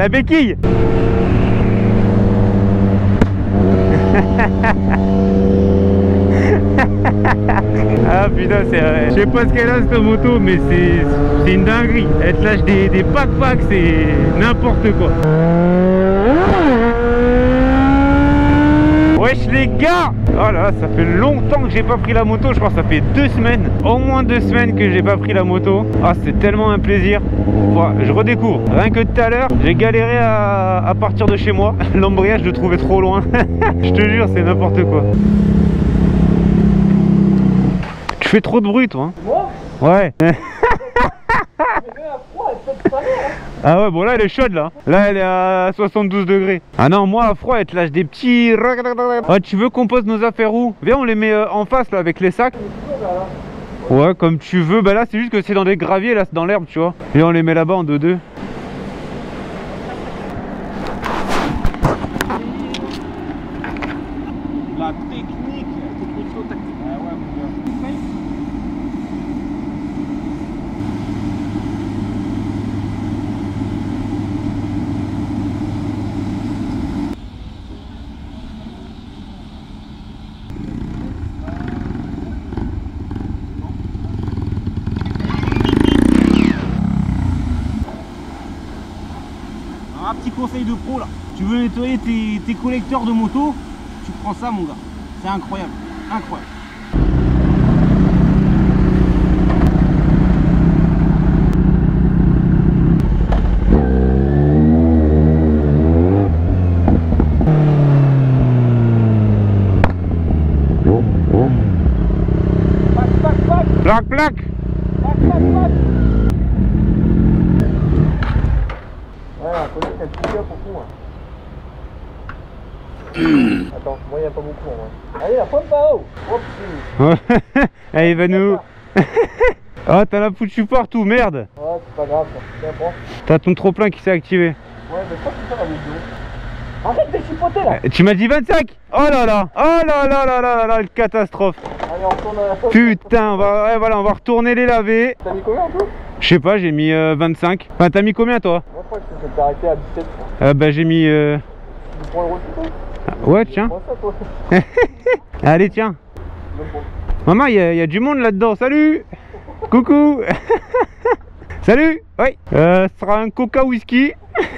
la béquille. Ah putain, c'est vrai. Je sais pas ce qu'elle a cette moto, mais c'est une dinguerie. Elle te lâche des pack-pack, c'est n'importe quoi. Wesh les gars. Oh là là, ça fait longtemps que j'ai pas pris la moto. Je crois que ça fait 2 semaines, au moins 2 semaines que j'ai pas pris la moto. Ah, c'est tellement un plaisir. Voilà, je redécouvre. Rien que tout à l'heure, j'ai galéré à partir de chez moi. L'embrayage, je le trouvais trop loin. Je te jure, c'est n'importe quoi. Tu fais trop de bruit, toi, hein. Moi? Ouais. Ah ouais, bon là elle est chaude là. Là elle est à 72 degrés. Ah non, moi à froid elle te lâche des petits... Ah, tu veux qu'on pose nos affaires où? Viens, on les met en face là avec les sacs. Ouais, comme tu veux. Bah là c'est juste que c'est dans des graviers, là c'est dans l'herbe, tu vois. Et on les met là-bas en 2-2. La technique tactique. Ah ouais, mon gars. Un petit conseil de pro là, tu veux nettoyer tes collecteurs de moto, tu prends ça mon gars, c'est incroyable, incroyable. Plac, plac. Ouais, un côté c'est un petit peu pour fou. Attends, moi il n'y a pas beaucoup en vrai. Allez, la pointe pas haut. Hop, Allez, il va nous... Ah, t'as la foutu partout, merde. ouais, c'est pas grave ça. Tiens, prends. T'as ton trop-plein qui s'est activé. Ouais, mais je crois que c'est ça la vidéo. Arrête de chipoter là. Tu m'as dit 25. Oh là là. Oh là là là là là là, catastrophe. Allez, on retourne à la pointe. Putain, ouais, voilà, on va retourner les laver. T'as mis combien en tout? Je sais pas, j'ai mis 25. Enfin, t'as mis combien toi? Moi je crois que je t'ai arrêté à 17 quoi. Bah j'ai mis... Tu prends le reçu toi? Ouais, tiens. Prends ça toi. Allez, tiens. Même pas. Maman, il y a du monde là-dedans. Salut. Coucou. Salut. Oui. Ce sera un coca whisky.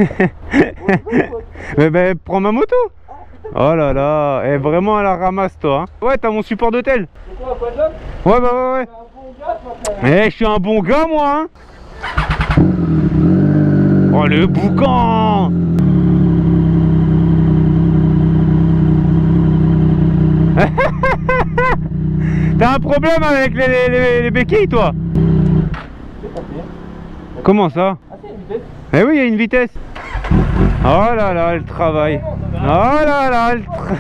Mais prends ma moto. Oh là là. Eh, vraiment à la ramasse toi, hein. Ouais, t'as mon support d'hôtel. C'est quoi, pas de job? Ouais, bah ouais. T'es un bon gars, toi, frère. Eh, je suis un bon gars moi, hein. Oh le boucan. T'as un problème avec les béquilles toi? Comment ça? Ah, c'est une vitesse. Eh oui, il y a une vitesse. Oh là là, le travail. Oh là là, le travail.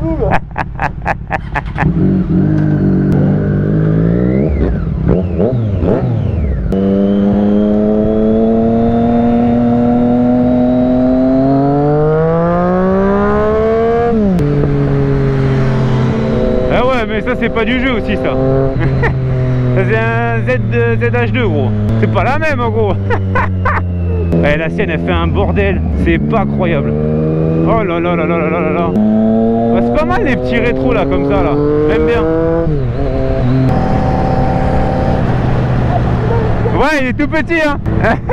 Ah ouais, mais ça c'est pas du jeu aussi ça. Ça c'est un ZH2 gros. C'est pas la même en gros. Eh, la sienne elle fait un bordel. C'est pas croyable. Oh là là là là là là là. Bah, c'est pas mal les petits rétros là comme ça là. J'aime bien. Ouais, il est tout petit hein.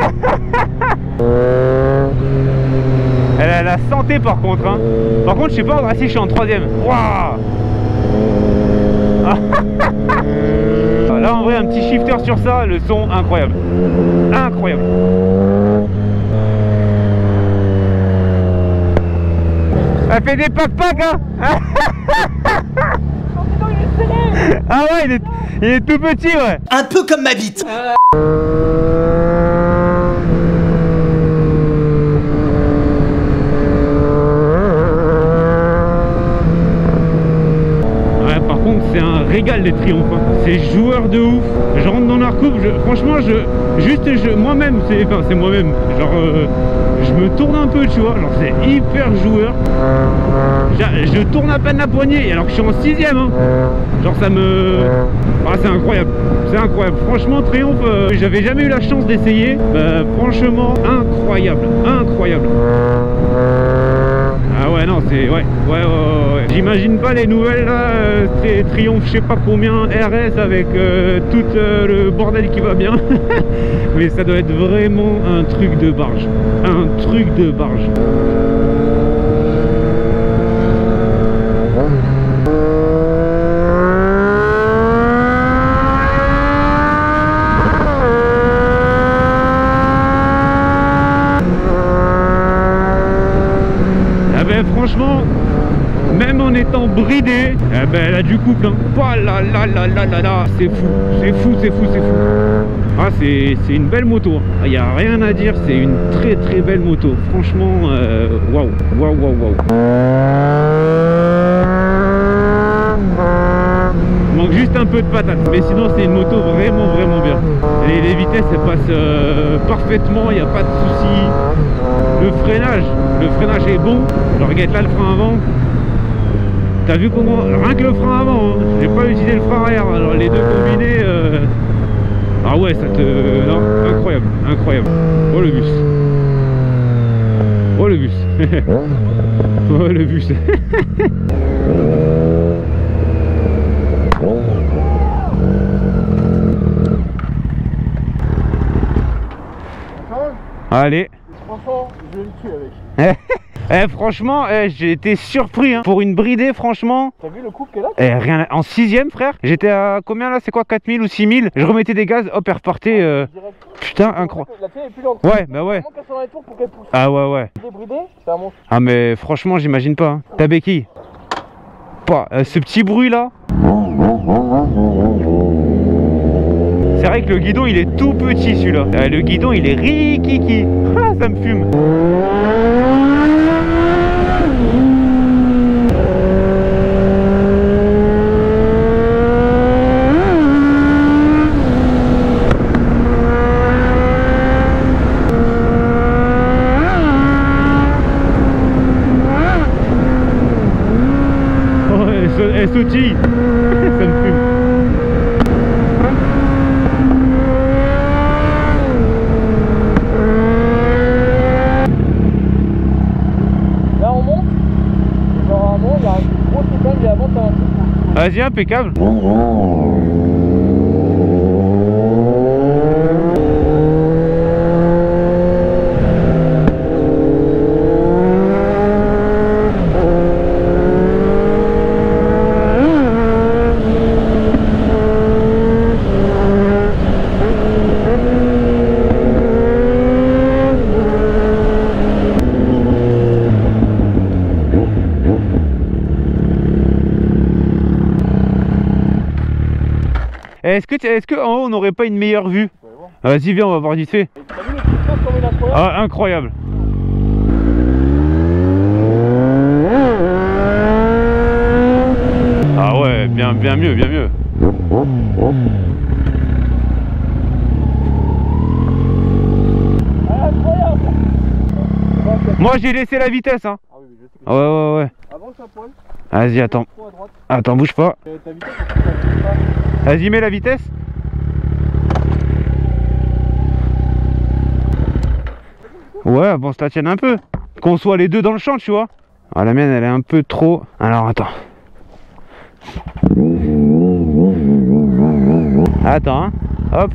Elle a la santé par contre hein. Par contre je sais pas si je suis en 3ème. Waouh. Là en vrai un petit shifter sur ça, le son incroyable. Incroyable. Elle fait des pack-pack hein. Ah ouais, il est tout petit ouais. Un peu comme ma bite. régale les triomphes, hein. C'est joueur de ouf. Je rentre dans la recoupe, franchement, moi-même, c'est moi-même. Genre, je me tourne un peu, tu vois. Genre, c'est hyper joueur. Je tourne à peine la poignée, alors que je suis en 6ème. Hein. Genre, ça me... Ah, c'est incroyable. C'est incroyable. Franchement, triomphe, j'avais jamais eu la chance d'essayer. Franchement, incroyable. Incroyable. Ah ouais, non, c'est... Ouais. J'imagine pas les nouvelles là, triomphe je sais pas combien RS avec tout le bordel qui va bien. Mais ça doit être vraiment un truc de barge. Un truc de barge. Ah ben franchement, même en étant bridé, eh ben, elle a du couple, hein. Oh là là là là là là, c'est fou, c'est fou, c'est fou, c'est fou. Ah, c'est une belle moto. Il n'y a rien à dire, c'est une très très belle moto. Franchement, waouh, waouh, waouh, waouh. Il manque juste un peu de patate, mais sinon c'est une moto vraiment vraiment bien. Les vitesses elles passent parfaitement, il n'y a pas de souci. Le freinage est bon. Je regarde là le frein avant. T'as vu comment, rien que le frein avant, hein. J'ai pas utilisé le frein arrière, alors les deux combinés, ah ouais, ça te... Non, incroyable, incroyable. Oh le bus. Oh le bus. Oh le bus. Allez. Franchement, je vais me tuer avec. Franchement, j'ai été surpris hein. Pour une bridée, franchement. T'as vu le couple qu'elle a rien, en 6ème, frère. J'étais à combien là? C'est quoi, 4000 ou 6000? Je remettais des gaz, hop, elle repartait. Putain, incroyable. La tienne est plus lente. Ouais, bah ouais. Tours pour qu'elle pousse. Ah ouais, ouais. Débridé, c'est un monstre. Ah, mais franchement, j'imagine pas. Hein. Ta béquille. Ce petit bruit là. C'est vrai que le guidon il est tout petit celui-là. Le guidon il est rikiki. Ah, ça me fume. Oh, elle sautille. Ça me fume. Vas-y, impeccable. Est-ce que en haut on n'aurait pas une meilleure vue? Vas-y, viens, on va voir vite fait. Ah, incroyable. Ah ouais, bien mieux, bien mieux. Moi j'ai laissé la vitesse hein. Ouais. Vas-y, attends. Attends, bouge pas. Vas-y, mets la vitesse. Ouais, avance la tienne un peu. Qu'on soit les deux dans le champ, tu vois. Ah, la mienne, elle est un peu trop... Alors, attends. Attends, hein. Hop.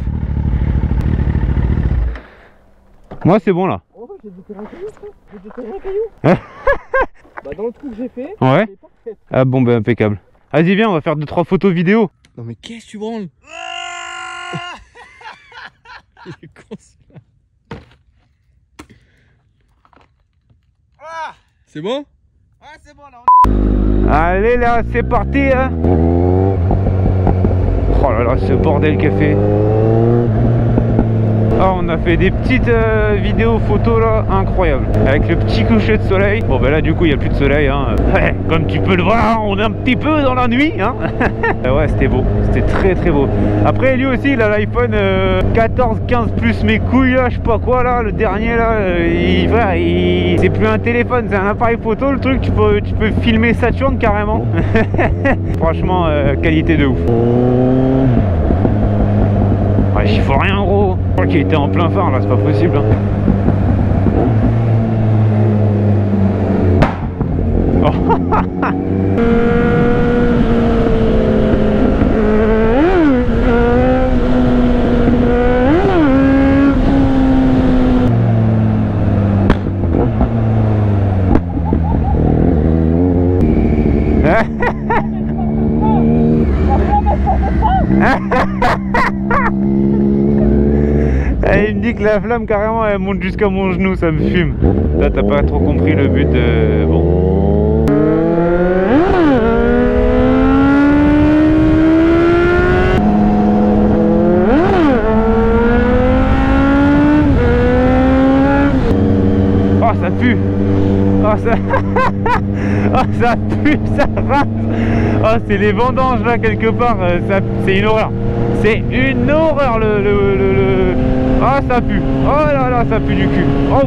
Moi, c'est bon, là. Oh, j'ai jeté un caillou. Bah, dans le trou que j'ai fait, ouais. Ah bon, bah, impeccable. Vas-y, viens, on va faire 2-3 photos vidéo. Non, mais qu'est-ce que tu branles? Il est con, celui-là. C'est bon? Ouais, c'est bon, là. Allez, là, c'est parti, hein. Oh là là, ce bordel qu'elle fait. Ah, on a fait des petites vidéos photos là, incroyables. Avec le petit coucher de soleil. Bon ben là du coup il n'y a plus de soleil hein. Ouais, comme tu peux le voir, on est un petit peu dans la nuit hein. Ouais, c'était beau, c'était très très beau. Après lui aussi il a l'iPhone 14, 15 plus mes couilles là, je sais pas quoi là, le dernier là, c'est plus un téléphone, c'est un appareil photo le truc, tu peux filmer Saturne carrément. Franchement qualité de ouf. Ouais, j'y faut rien gros. Je crois qu'il était en plein phare là, c'est pas possible hein. Oh. Il me dit que la flamme carrément elle monte jusqu'à mon genou, ça me fume. Là t'as pas trop compris le but de... Bon. Oh ça pue. Oh ça... oh ça pue, ça rase. Oh c'est les vendanges là quelque part, c'est une horreur. C'est une horreur Ah ça pue. Oh là là ça pue du cul. Oh.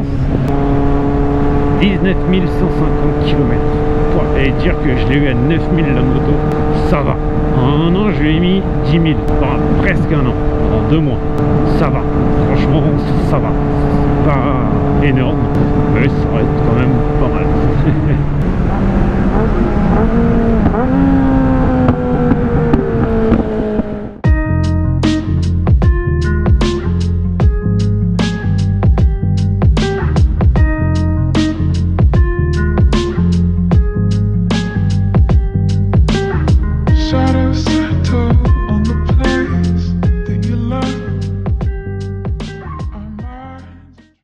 19 150 km. Et dire que je l'ai eu à 9000 la moto, ça va. En un an je lui ai mis 10 000. Enfin, presque un an. En 2 mois. Ça va. Franchement ça va. C'est pas énorme. Mais ça va être quand même pas mal.